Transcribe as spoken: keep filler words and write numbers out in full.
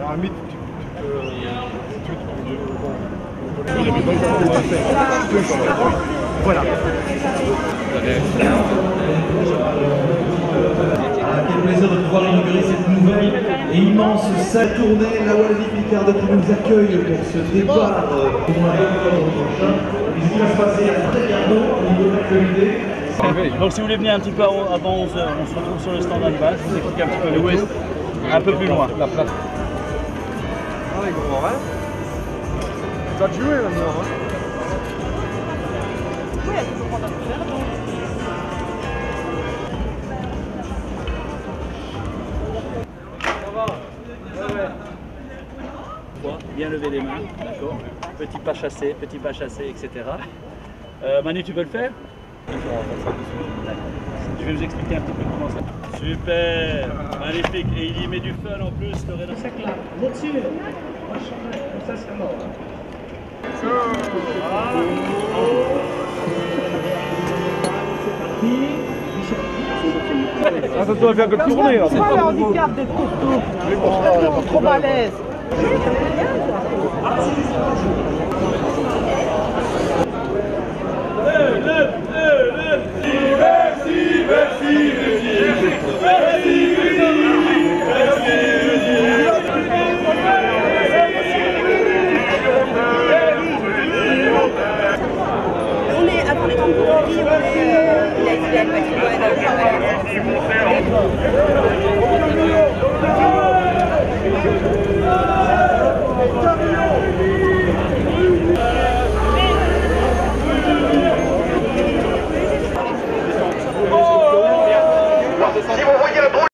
à la limite, tu, tu peux... Tu, tu, bon. Voilà. Ah, quel plaisir de pouvoir inaugurer cette nouvelle et immense salle tournée, la Wallonie Picarde qui nous accueille pour ce départ pour un octobre prochain. Et ce qui va se passer très bientôt au niveau de l'actualité. Donc si vous voulez venir un petit peu avant onze heures, on se retrouve sur le stand à base, je vous explique un petit peu l'ouest, un peu plus loin. La place. Ah les gros, hein. Ça te jouer maintenant, hein. Oui, elle peut prendre un peu d'air, donc. Bien lever les mains, d'accord. Petit pas chassé, petit pas chassé, et cetera. Euh, Manu, tu veux le faire? Je vais vous expliquer un petit peu comment ça. Super, magnifique. Et il y met du fun en plus, le Renault. C'est clair. Là-dessus, comme ça c'est mort. Ah, ça doit faire que tourner là. C'est pas le handicap d'être costaud. C'est trop balèze. Merci, merci, merci, On est avant les temps pour on est il a il a une petite Si vous voyez le